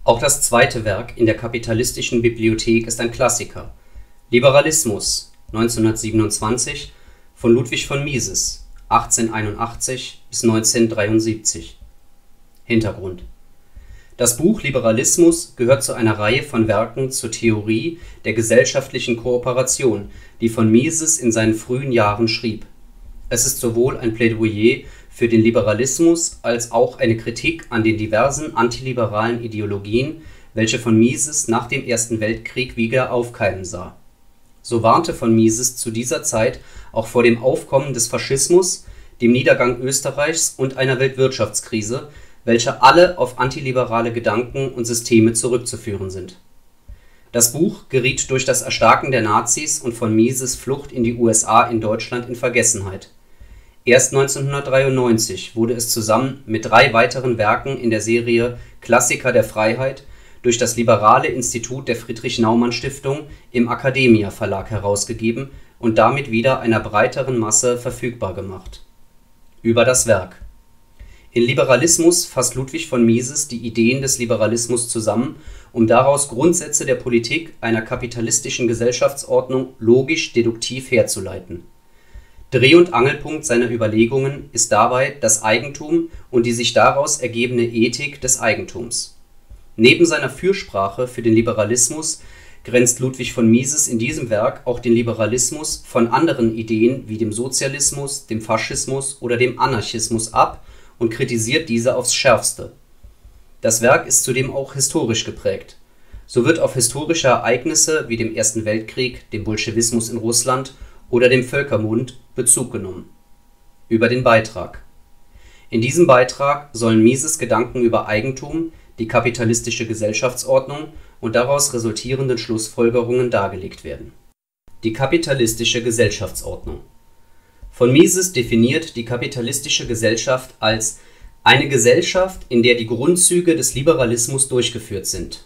Auch das zweite Werk in der kapitalistischen Bibliothek ist ein Klassiker: Liberalismus (1927) von Ludwig von Mises (1881 – 1973). Hintergrund: Das Buch Liberalismus gehört zu einer Reihe von Werken zur Theorie der gesellschaftlichen Kooperation, die von Mises in seinen frühen Jahren schrieb. Es ist sowohl ein Plädoyer für den Liberalismus als auch eine Kritik an den diversen antiliberalen Ideologien, welche von Mises nach dem Ersten Weltkrieg wieder aufkeimen sah. So warnte von Mises zu dieser Zeit auch vor dem Aufkommen des Faschismus, dem Niedergang Österreichs und einer Weltwirtschaftskrise, welche alle auf antiliberale Gedanken und Systeme zurückzuführen sind. Das Buch geriet durch das Erstarken der Nazis und von Mises Flucht in die USA in Deutschland in Vergessenheit. Erst 1993 wurde es zusammen mit 3 weiteren Werken in der Serie Klassiker der Freiheit durch das Liberale Institut der Friedrich-Naumann-Stiftung im Academia Verlag herausgegeben und damit wieder einer breiteren Masse verfügbar gemacht. Über das Werk: In Liberalismus fasst Ludwig von Mises die Ideen des Liberalismus zusammen, um daraus Grundsätze der Politik einer kapitalistischen Gesellschaftsordnung logisch-deduktiv herzuleiten. Dreh- und Angelpunkt seiner Überlegungen ist dabei das Eigentum und die sich daraus ergebende Ethik des Eigentums. Neben seiner Fürsprache für den Liberalismus grenzt Ludwig von Mises in diesem Werk auch den Liberalismus von anderen Ideen wie dem Sozialismus, dem Faschismus oder dem Anarchismus ab und kritisiert diese aufs Schärfste. Das Werk ist zudem auch historisch geprägt. So wird auf historische Ereignisse wie dem Ersten Weltkrieg, dem Bolschewismus in Russland oder dem Völkermord Bezug genommen. Über den Beitrag: In diesem Beitrag sollen Mises Gedanken über Eigentum, die kapitalistische Gesellschaftsordnung und daraus resultierenden Schlussfolgerungen dargelegt werden. Die kapitalistische Gesellschaftsordnung: Von Mises definiert die kapitalistische Gesellschaft als eine Gesellschaft, in der die Grundzüge des Liberalismus durchgeführt sind.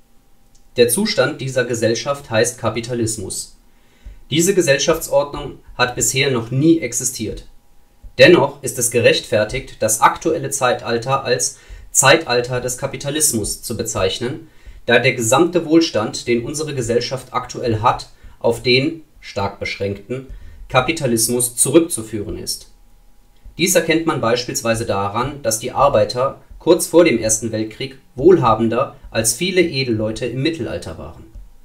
Der Zustand dieser Gesellschaft heißt Kapitalismus. Diese Gesellschaftsordnung hat bisher noch nie existiert. Dennoch ist es gerechtfertigt, das aktuelle Zeitalter als Zeitalter des Kapitalismus zu bezeichnen, da der gesamte Wohlstand, den unsere Gesellschaft aktuell hat, auf den, stark beschränkten, Kapitalismus zurückzuführen ist. Dies erkennt man beispielsweise daran, dass die Arbeiter kurz vor dem Ersten Weltkrieg wohlhabender als viele Edelleute im Mittelalter waren.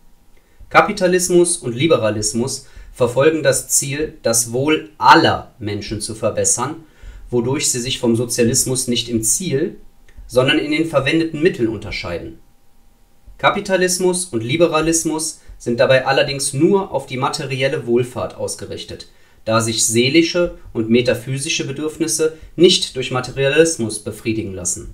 Kapitalismus und Liberalismus verfolgen das Ziel, das Wohl aller Menschen zu verbessern, wodurch sie sich vom Sozialismus nicht im Ziel, sondern in den verwendeten Mitteln unterscheiden. Kapitalismus und Liberalismus sind dabei allerdings nur auf die materielle Wohlfahrt ausgerichtet, da sich seelische und metaphysische Bedürfnisse nicht durch Materialismus befriedigen lassen.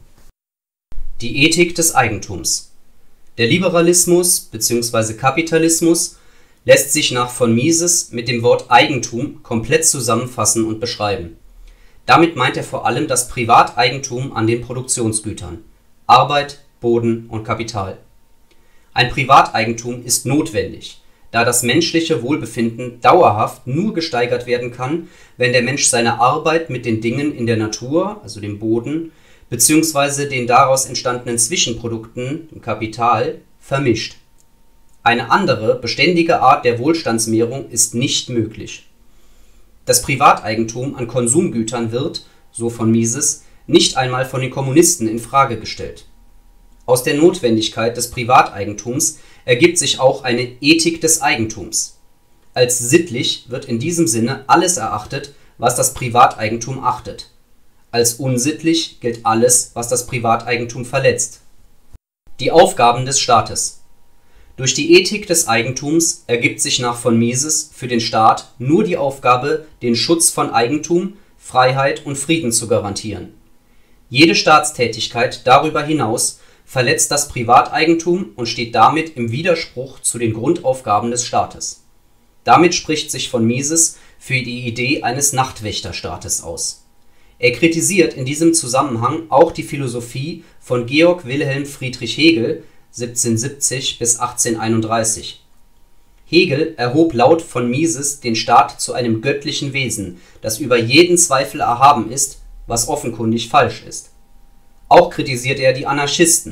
Die Ethik des Eigentums: Der Liberalismus bzw. Kapitalismus lässt sich nach von Mises mit dem Wort Eigentum komplett zusammenfassen und beschreiben. Damit meint er vor allem das Privateigentum an den Produktionsgütern Arbeit, Boden und Kapital. Ein Privateigentum ist notwendig, da das menschliche Wohlbefinden dauerhaft nur gesteigert werden kann, wenn der Mensch seine Arbeit mit den Dingen in der Natur, also dem Boden, bzw. den daraus entstandenen Zwischenprodukten, dem Kapital, vermischt. Eine andere, beständige Art der Wohlstandsmehrung ist nicht möglich. Das Privateigentum an Konsumgütern wird, so von Mises, nicht einmal von den Kommunisten in Frage gestellt. Aus der Notwendigkeit des Privateigentums ergibt sich auch eine Ethik des Eigentums. Als sittlich wird in diesem Sinne alles erachtet, was das Privateigentum achtet. Als unsittlich gilt alles, was das Privateigentum verletzt. Die Aufgaben des Staates: Durch die Ethik des Eigentums ergibt sich nach von Mises für den Staat nur die Aufgabe, den Schutz von Eigentum, Freiheit und Frieden zu garantieren. Jede Staatstätigkeit darüber hinaus verletzt das Privateigentum und steht damit im Widerspruch zu den Grundaufgaben des Staates. Damit spricht sich von Mises für die Idee eines Nachtwächterstaates aus. Er kritisiert in diesem Zusammenhang auch die Philosophie von Georg Wilhelm Friedrich Hegel (1770 – 1831). Hegel erhob laut von Mises den Staat zu einem göttlichen Wesen, das über jeden Zweifel erhaben ist, was offenkundig falsch ist. Auch kritisiert er die Anarchisten,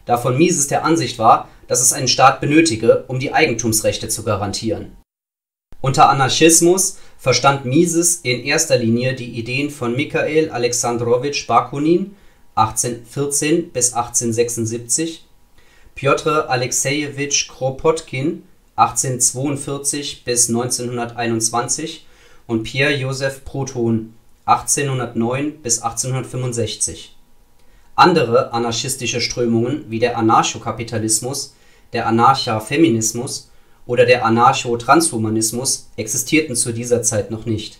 da von Mises der Ansicht war, dass es einen Staat benötige, um die Eigentumsrechte zu garantieren. Unter Anarchismus verstand Mises in erster Linie die Ideen von Michail Alexandrowitsch Bakunin (1814 – 1876), Pjotr Alexejewitsch Kropotkin (1842 – 1921) und Pierre Joseph Proudhon (1809 – 1865). Andere anarchistische Strömungen wie der Anarchokapitalismus, der Anarcha-Feminismus oder der Anarcho-Transhumanismus existierten zu dieser Zeit noch nicht.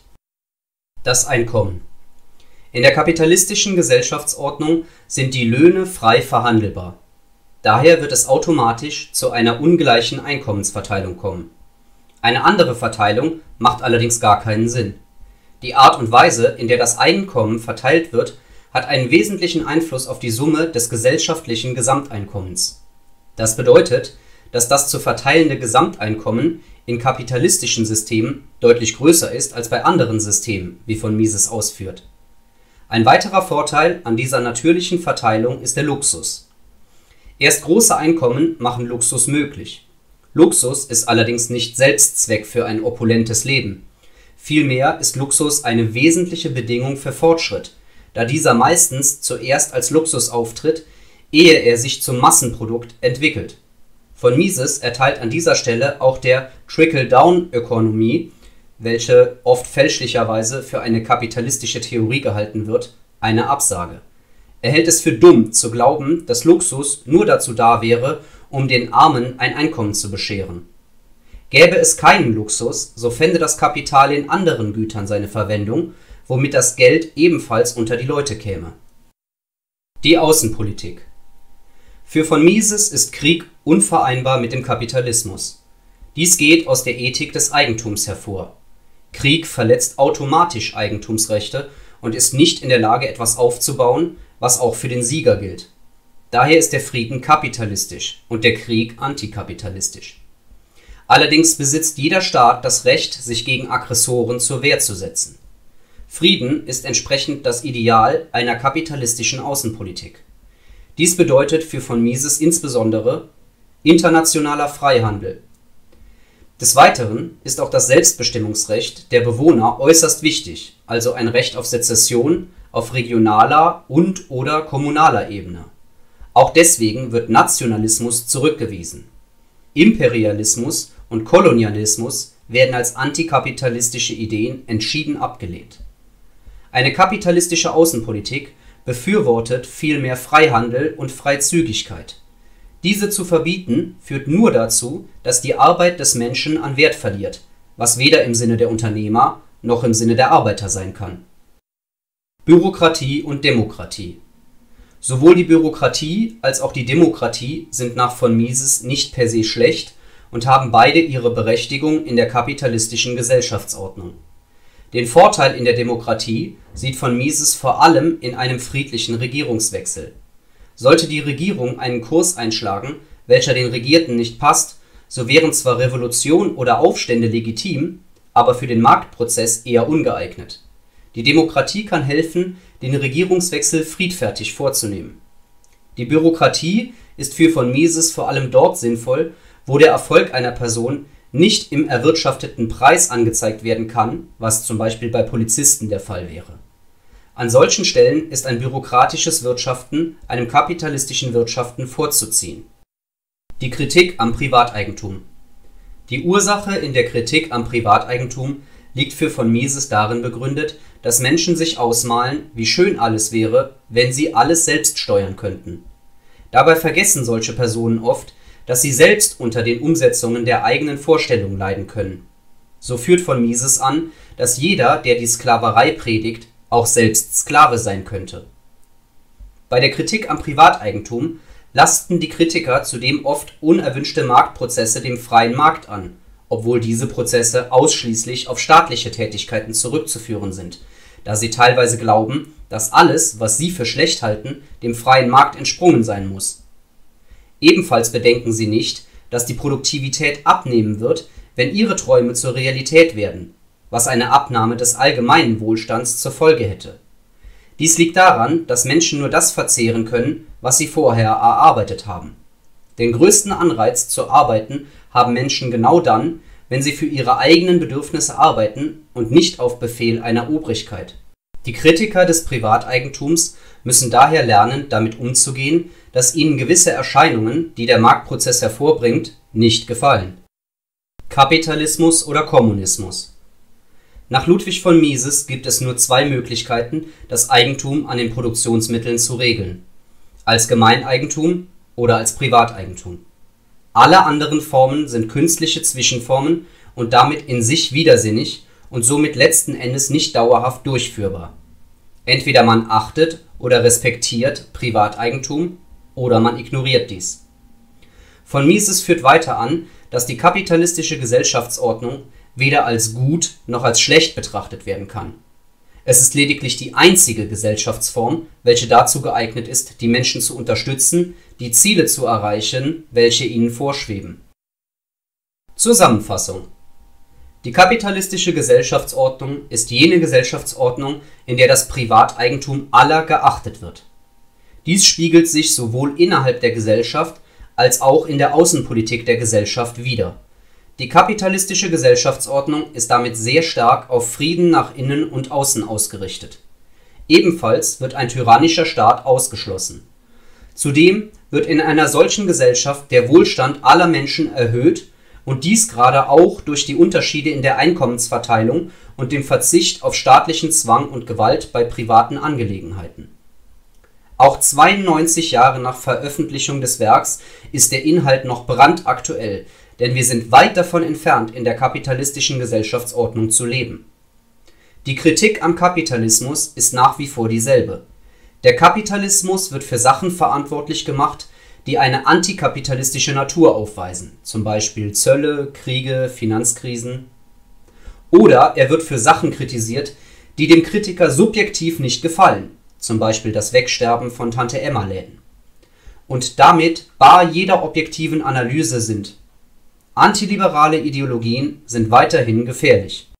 Das Einkommen. In der kapitalistischen Gesellschaftsordnung sind die Löhne frei verhandelbar. Daher wird es automatisch zu einer ungleichen Einkommensverteilung kommen. Eine andere Verteilung macht allerdings gar keinen Sinn. Die Art und Weise, in der das Einkommen verteilt wird, hat einen wesentlichen Einfluss auf die Summe des gesellschaftlichen Gesamteinkommens. Das bedeutet, dass das zu verteilende Gesamteinkommen in kapitalistischen Systemen deutlich größer ist als bei anderen Systemen, wie von Mises ausführt. Ein weiterer Vorteil an dieser natürlichen Verteilung ist der Luxus. Erst große Einkommen machen Luxus möglich. Luxus ist allerdings nicht Selbstzweck für ein opulentes Leben. Vielmehr ist Luxus eine wesentliche Bedingung für Fortschritt, da dieser meistens zuerst als Luxus auftritt, ehe er sich zum Massenprodukt entwickelt. Von Mises erteilt an dieser Stelle auch der Trickle-Down-Ökonomie, welche oft fälschlicherweise für eine kapitalistische Theorie gehalten wird, eine Absage. Er hält es für dumm zu glauben, dass Luxus nur dazu da wäre, um den Armen ein Einkommen zu bescheren. Gäbe es keinen Luxus, so fände das Kapital in anderen Gütern seine Verwendung, womit das Geld ebenfalls unter die Leute käme. Die Außenpolitik. Für von Mises ist Krieg unvereinbar mit dem Kapitalismus. Dies geht aus der Ethik des Eigentums hervor. Krieg verletzt automatisch Eigentumsrechte und ist nicht in der Lage, etwas aufzubauen, was auch für den Sieger gilt. Daher ist der Frieden kapitalistisch und der Krieg antikapitalistisch. Allerdings besitzt jeder Staat das Recht, sich gegen Aggressoren zur Wehr zu setzen. Frieden ist entsprechend das Ideal einer kapitalistischen Außenpolitik. Dies bedeutet für von Mises insbesondere internationaler Freihandel. Des Weiteren ist auch das Selbstbestimmungsrecht der Bewohner äußerst wichtig, also ein Recht auf Sezession auf regionaler und/oder kommunaler Ebene. Auch deswegen wird Nationalismus zurückgewiesen. Imperialismus und Kolonialismus werden als antikapitalistische Ideen entschieden abgelehnt. Eine kapitalistische Außenpolitik befürwortet vielmehr Freihandel und Freizügigkeit. Diese zu verbieten, führt nur dazu, dass die Arbeit des Menschen an Wert verliert, was weder im Sinne der Unternehmer noch im Sinne der Arbeiter sein kann. Bürokratie und Demokratie. Sowohl die Bürokratie als auch die Demokratie sind nach von Mises nicht per se schlecht und haben beide ihre Berechtigung in der kapitalistischen Gesellschaftsordnung. Den Vorteil in der Demokratie sieht von Mises vor allem in einem friedlichen Regierungswechsel. Sollte die Regierung einen Kurs einschlagen, welcher den Regierten nicht passt, so wären zwar Revolution oder Aufstände legitim, aber für den Marktprozess eher ungeeignet. Die Demokratie kann helfen, den Regierungswechsel friedfertig vorzunehmen. Die Bürokratie ist für von Mises vor allem dort sinnvoll, wo der Erfolg einer Person nicht im erwirtschafteten Preis angezeigt werden kann, was zum Beispiel bei Polizisten der Fall wäre. An solchen Stellen ist ein bürokratisches Wirtschaften einem kapitalistischen Wirtschaften vorzuziehen. Die Kritik am Privateigentum. Die Ursache in der Kritik am Privateigentum liegt für von Mises darin begründet, dass Menschen sich ausmalen, wie schön alles wäre, wenn sie alles selbst steuern könnten. Dabei vergessen solche Personen oft, dass sie selbst unter den Umsetzungen der eigenen Vorstellungen leiden können. So führt von Mises an, dass jeder, der die Sklaverei predigt, auch selbst Sklave sein könnte. Bei der Kritik am Privateigentum lasten die Kritiker zudem oft unerwünschte Marktprozesse dem freien Markt an, obwohl diese Prozesse ausschließlich auf staatliche Tätigkeiten zurückzuführen sind, da sie teilweise glauben, dass alles, was sie für schlecht halten, dem freien Markt entsprungen sein muss. Ebenfalls bedenken sie nicht, dass die Produktivität abnehmen wird, wenn ihre Träume zur Realität werden, was eine Abnahme des allgemeinen Wohlstands zur Folge hätte. Dies liegt daran, dass Menschen nur das verzehren können, was sie vorher erarbeitet haben. Den größten Anreiz zu arbeiten haben Menschen genau dann, wenn sie für ihre eigenen Bedürfnisse arbeiten und nicht auf Befehl einer Obrigkeit. Die Kritiker des Privateigentums müssen daher lernen, damit umzugehen, dass ihnen gewisse Erscheinungen, die der Marktprozess hervorbringt, nicht gefallen. Kapitalismus oder Kommunismus. Nach Ludwig von Mises gibt es nur zwei Möglichkeiten, das Eigentum an den Produktionsmitteln zu regeln: als Gemeineigentum oder als Privateigentum. Alle anderen Formen sind künstliche Zwischenformen und damit in sich widersinnig und somit letzten Endes nicht dauerhaft durchführbar. Entweder man achtet oder respektiert Privateigentum oder man ignoriert dies. Von Mises führt weiter an, dass die kapitalistische Gesellschaftsordnung weder als gut noch als schlecht betrachtet werden kann. Es ist lediglich die einzige Gesellschaftsform, welche dazu geeignet ist, die Menschen zu unterstützen, die Ziele zu erreichen, welche ihnen vorschweben. Zusammenfassung: Die kapitalistische Gesellschaftsordnung ist jene Gesellschaftsordnung, in der das Privateigentum aller geachtet wird. Dies spiegelt sich sowohl innerhalb der Gesellschaft als auch in der Außenpolitik der Gesellschaft wider. Die kapitalistische Gesellschaftsordnung ist damit sehr stark auf Frieden nach innen und außen ausgerichtet. Ebenfalls wird ein tyrannischer Staat ausgeschlossen. Zudem wird in einer solchen Gesellschaft der Wohlstand aller Menschen erhöht und dies gerade auch durch die Unterschiede in der Einkommensverteilung und dem Verzicht auf staatlichen Zwang und Gewalt bei privaten Angelegenheiten. Auch 92 Jahre nach Veröffentlichung des Werks ist der Inhalt noch brandaktuell, denn wir sind weit davon entfernt, in der kapitalistischen Gesellschaftsordnung zu leben. Die Kritik am Kapitalismus ist nach wie vor dieselbe. Der Kapitalismus wird für Sachen verantwortlich gemacht, die eine antikapitalistische Natur aufweisen, zum Beispiel Zölle, Kriege, Finanzkrisen. Oder er wird für Sachen kritisiert, die dem Kritiker subjektiv nicht gefallen, zum Beispiel das Wegsterben von Tante-Emma-Läden. Und damit bar jeder objektiven Analyse sind. Antiliberale Ideologien sind weiterhin gefährlich.